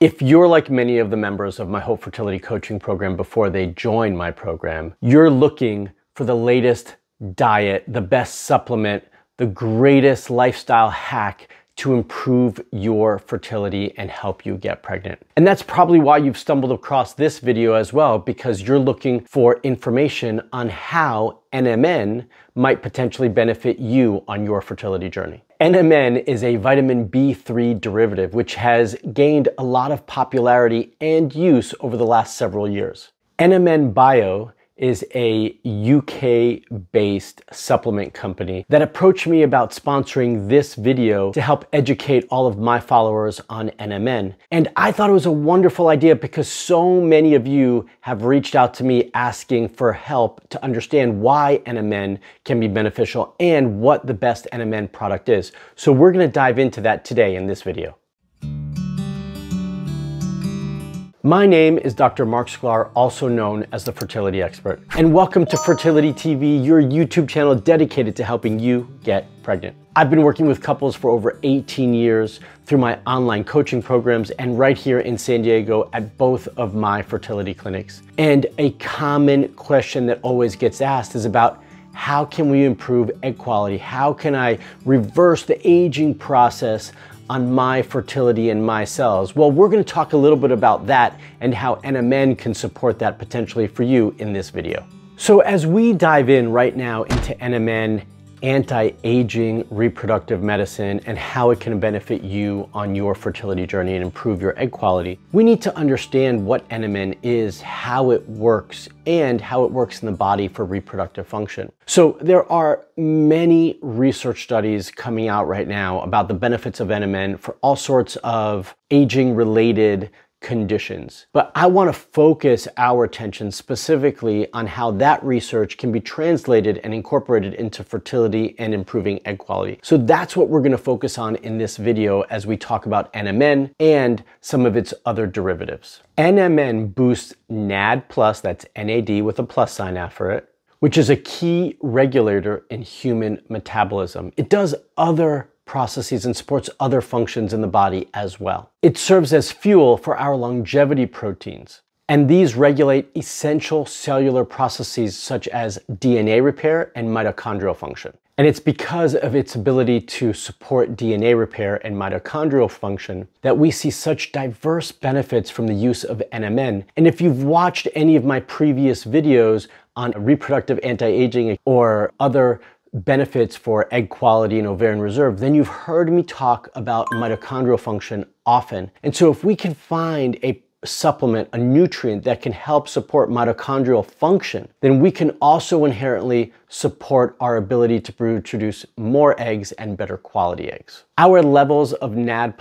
If you're like many of the members of my Hope Fertility Coaching program before they join my program, you're looking for the latest diet, the best supplement, the greatest lifestyle hack to improve your fertility and help you get pregnant. And that's probably why you've stumbled across this video as well, because you're looking for information on how NMN might potentially benefit you on your fertility journey. NMN is a vitamin B3 derivative, which has gained a lot of popularity and use over the last several years. NMN Bio is a UK-based supplement company that approached me about sponsoring this video to help educate all of my followers on NMN. And I thought it was a wonderful idea because so many of you have reached out to me asking for help to understand why NMN can be beneficial and what the best NMN product is. So we're gonna dive into that today in this video. My name is Dr. Marc Sklar, also known as the Fertility Expert, and welcome to Fertility TV, your YouTube channel dedicated to helping you get pregnant. I've been working with couples for over 18 years through my online coaching programs and right here in San Diego at both of my fertility clinics. And a common question that always gets asked is about how can we improve egg quality? How can I reverse the aging process on my fertility and my cells? Well, we're going to talk a little bit about that and how NMN can support that potentially for you in this video. So as we dive in right now into NMN, anti-aging reproductive medicine, and how it can benefit you on your fertility journey and improve your egg quality, we need to understand what NMN is, how it works, and how it works in the body for reproductive function. So there are many research studies coming out right now about the benefits of NMN for all sorts of aging-related conditions. But I want to focus our attention specifically on how that research can be translated and incorporated into fertility and improving egg quality. So that's what we're going to focus on in this video as we talk about NMN and some of its other derivatives. NMN boosts NAD+, that's NAD with a plus sign after it, which is a key regulator in human metabolism. It does other processes and supports other functions in the body as well. It serves as fuel for our longevity proteins, and these regulate essential cellular processes such as DNA repair and mitochondrial function. And it's because of its ability to support DNA repair and mitochondrial function that we see such diverse benefits from the use of NMN. And if you've watched any of my previous videos on reproductive anti-aging or other benefits for egg quality and ovarian reserve, then you've heard me talk about mitochondrial function often. And so if we can find a supplement, a nutrient that can help support mitochondrial function, then we can also inherently support our ability to produce more eggs and better quality eggs. Our levels of NAD+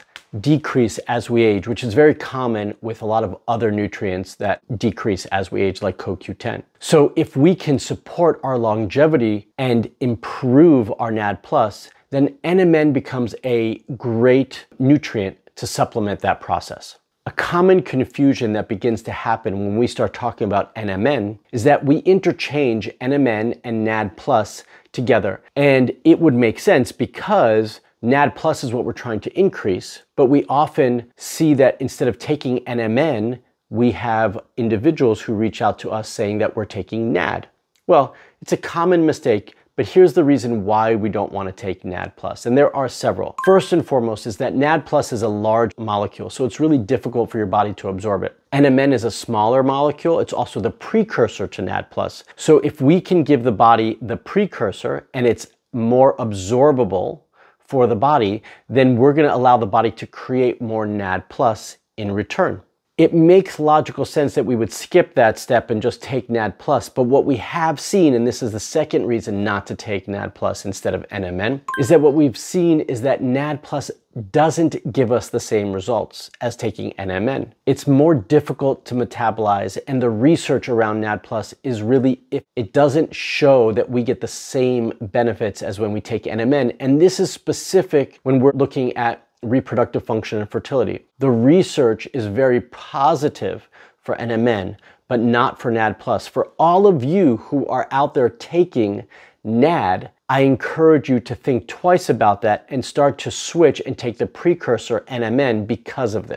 decrease as we age, which is very common with a lot of other nutrients that decrease as we age, like CoQ10. So if we can support our longevity and improve our NAD+, then NMN becomes a great nutrient to supplement that process. A common confusion that begins to happen when we start talking about NMN is that we interchange NMN and NAD+ together. And it would make sense because NAD+ is what we're trying to increase, but we often see that instead of taking NMN, we have individuals who reach out to us saying that we're taking NAD. Well, it's a common mistake, but here's the reason why we don't want to take NAD+, and there are several. First and foremost is that NAD+ is a large molecule, so it's really difficult for your body to absorb it. NMN is a smaller molecule. It's also the precursor to NAD+. So if we can give the body the precursor and it's more absorbable for the body, then we're going to allow the body to create more NAD+ in return. It makes logical sense that we would skip that step and just take NAD+, but what we have seen, and this is the second reason not to take NAD+ instead of NMN, is that what we've seen is that NAD+ doesn't give us the same results as taking NMN. It's more difficult to metabolize, and the research around NAD+ is really, it doesn't show that we get the same benefits as when we take NMN, and this is specific when we're looking at reproductive function and fertility. The research is very positive for NMN, but not for NAD+. For all of you who are out there taking NAD, I encourage you to think twice about that and start to switch and take the precursor NMN because of this.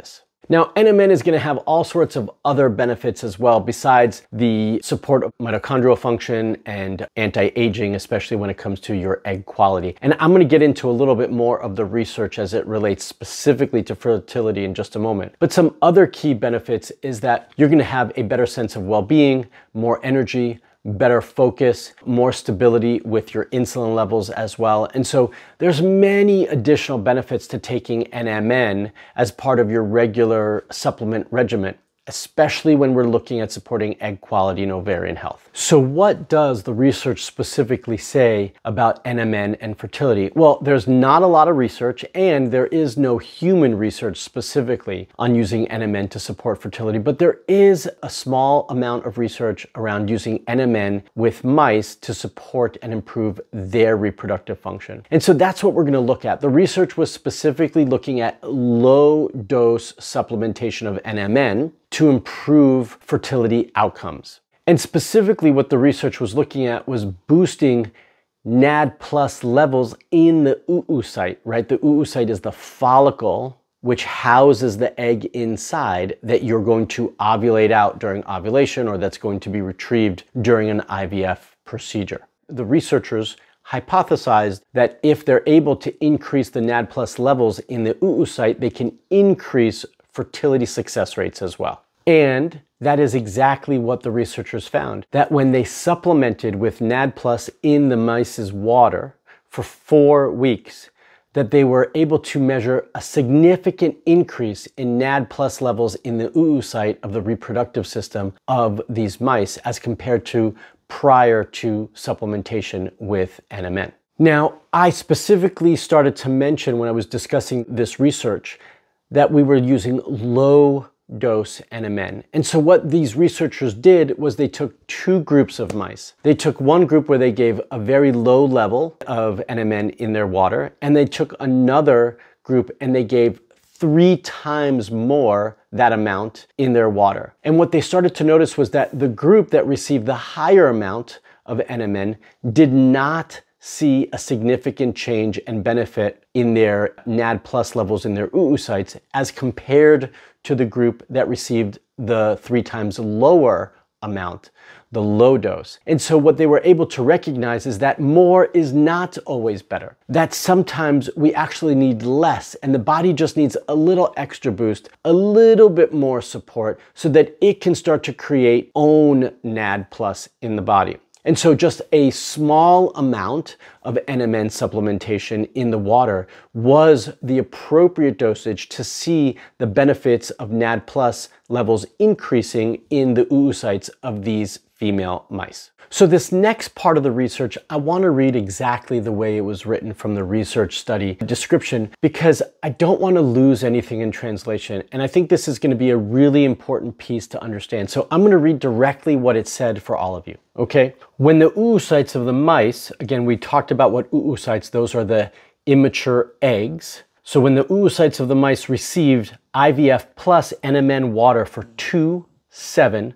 Now, NMN is going to have all sorts of other benefits as well, besides the support of mitochondrial function and anti-aging, especially when it comes to your egg quality. And I'm going to get into a little bit more of the research as it relates specifically to fertility in just a moment. But some other key benefits is that you're going to have a better sense of well-being, more energy, better focus, more stability with your insulin levels as well. And so there's many additional benefits to taking NMN as part of your regular supplement regimen, especially when we're looking at supporting egg quality and ovarian health. So what does the research specifically say about NMN and fertility? Well, there's not a lot of research, and there is no human research specifically on using NMN to support fertility, but there is a small amount of research around using NMN with mice to support and improve their reproductive function. And so that's what we're going to look at. The research was specifically looking at low dose supplementation of NMN to improve fertility outcomes. And specifically what the research was looking at was boosting NAD+ levels in the oocyte, right? The oocyte is the follicle which houses the egg inside that you're going to ovulate out during ovulation, or that's going to be retrieved during an IVF procedure. The researchers hypothesized that if they're able to increase the NAD+ levels in the oocyte, they can increase fertility success rates as well. And that is exactly what the researchers found, that when they supplemented with NAD+ in the mice's water for 4 weeks, that they were able to measure a significant increase in NAD+ levels in the oocyte of the reproductive system of these mice as compared to prior to supplementation with NMN. Now, I specifically started to mention when I was discussing this research that we were using low dose NMN. And so what these researchers did was they took 2 groups of mice. They took one group where they gave a very low level of NMN in their water, and they took another group and they gave 3 times more that amount in their water. And what they started to notice was that the group that received the higher amount of NMN did not see a significant change and benefit in their NAD+ levels in their oocytes as compared to the group that received the 3 times lower amount, the low dose. And so what they were able to recognize is that more is not always better. That sometimes we actually need less, and the body just needs a little extra boost, a little bit more support so that it can start to create own NAD+ in the body. And so just a small amount of NMN supplementation in the water was the appropriate dosage to see the benefits of NAD+ levels increasing in the oocytes of these female mice. So this next part of the research, I want to read exactly the way it was written from the research study description, because I don't want to lose anything in translation. And I think this is going to be a really important piece to understand. So I'm going to read directly what it said for all of you. Okay? When the oocytes of the mice, again, we talked about what oocytes, those are the immature eggs. So when the oocytes of the mice received IVF plus NMN water for 2, 7,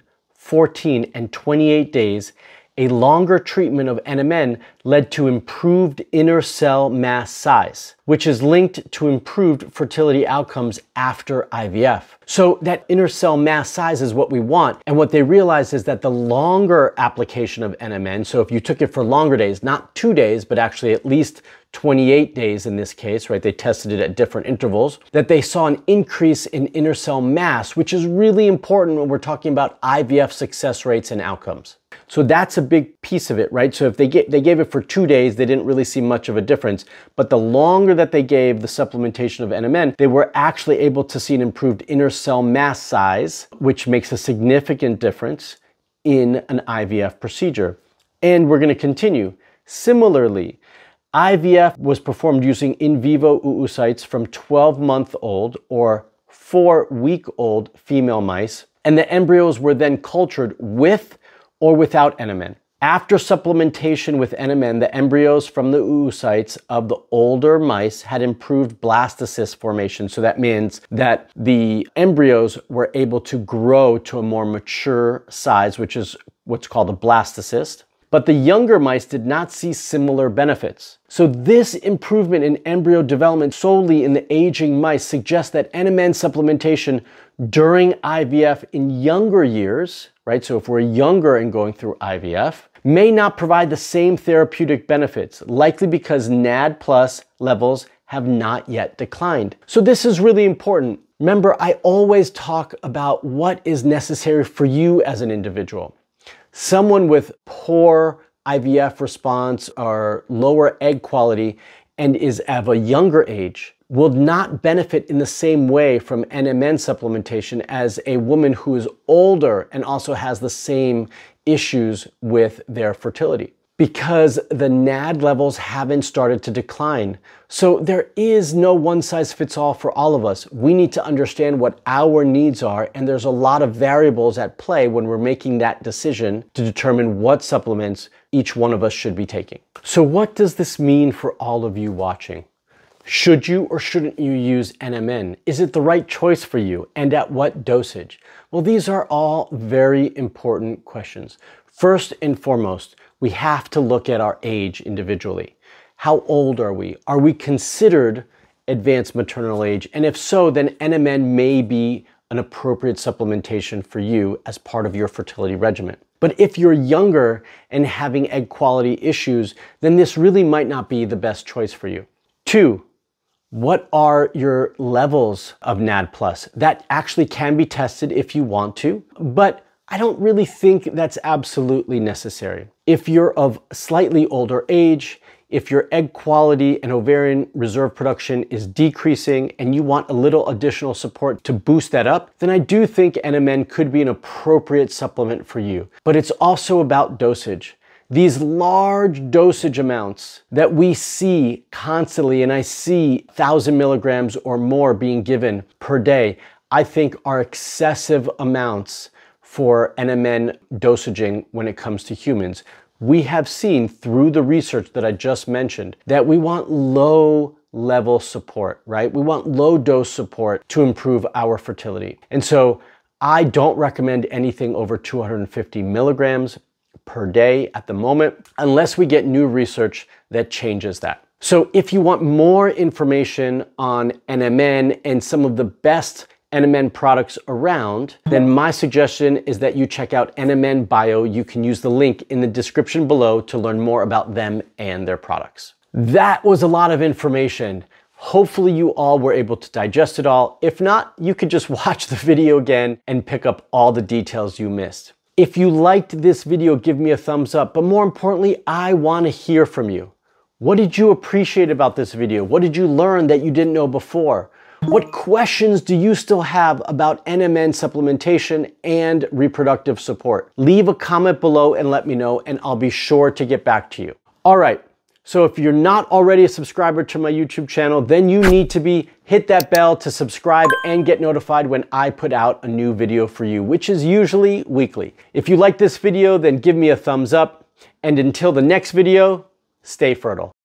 14, and 28 days, a longer treatment of NMN led to improved inner cell mass size, which is linked to improved fertility outcomes after IVF. So that inner cell mass size is what we want. And what they realized is that the longer application of NMN, so if you took it for longer days, not 2 days, but actually at least 28 days in this case, right? They tested it at different intervals, that they saw an increase in inner cell mass, which is really important when we're talking about IVF success rates and outcomes. So that's a big piece of it, right? So if they gave it for 2 days, they didn't really see much of a difference. But the longer that they gave the supplementation of NMN, they were actually able to see an improved inner cell mass size, which makes a significant difference in an IVF procedure. And we're going to continue. Similarly, IVF was performed using in vivo oocytes from 12-month-old or 4-week-old female mice, and the embryos were then cultured with or without NMN. After supplementation with NMN, the embryos from the oocytes of the older mice had improved blastocyst formation. So that means that the embryos were able to grow to a more mature size, which is what's called a blastocyst. but the younger mice did not see similar benefits. So this improvement in embryo development solely in the aging mice suggests that NMN supplementation during IVF in younger years, right? So if we're younger and going through IVF, may not provide the same therapeutic benefits, likely because NAD+ levels have not yet declined. So this is really important. Remember, I always talk about what is necessary for you as an individual. Someone with poor IVF response or lower egg quality and is of a younger age will not benefit in the same way from NMN supplementation as a woman who is older and also has the same issues with their fertility, because the NAD levels haven't started to decline. So there is no one size fits all for all of us. We need to understand what our needs are, and there's a lot of variables at play when we're making that decision to determine what supplements each one of us should be taking. So what does this mean for all of you watching? Should you or shouldn't you use NMN? Is it the right choice for you, and at what dosage? Well, these are all very important questions. First and foremost, we have to look at our age individually. How old are we? Are we considered advanced maternal age? And if so, then NMN may be an appropriate supplementation for you as part of your fertility regimen. But if you're younger and having egg quality issues, then this really might not be the best choice for you. 2, what are your levels of NAD+? That actually can be tested if you want to, but I don't really think that's absolutely necessary. If you're of slightly older age, if your egg quality and ovarian reserve production is decreasing and you want a little additional support to boost that up, then I do think NMN could be an appropriate supplement for you. But it's also about dosage. These large dosage amounts that we see constantly, and I see 1,000 milligrams or more being given per day, I think are excessive amounts for NMN dosaging when it comes to humans. We have seen through the research that I just mentioned that we want low level support, right? We want low dose support to improve our fertility. And so I don't recommend anything over 250 milligrams per day at the moment, unless we get new research that changes that. So if you want more information on NMN and some of the best NMN products around, then my suggestion is that you check out NMN Bio. You can use the link in the description below to learn more about them and their products. That was a lot of information. Hopefully you all were able to digest it all. If not, you could just watch the video again and pick up all the details you missed. If you liked this video, give me a thumbs up, but more importantly, I want to hear from you. What did you appreciate about this video? What did you learn that you didn't know before? What questions do you still have about NMN supplementation and reproductive support? Leave a comment below and let me know, and I'll be sure to get back to you. All right, so if you're not already a subscriber to my YouTube channel, then you need to hit that bell to subscribe and get notified when I put out a new video for you, which is usually weekly. If you like this video, then give me a thumbs up. And until the next video, stay fertile.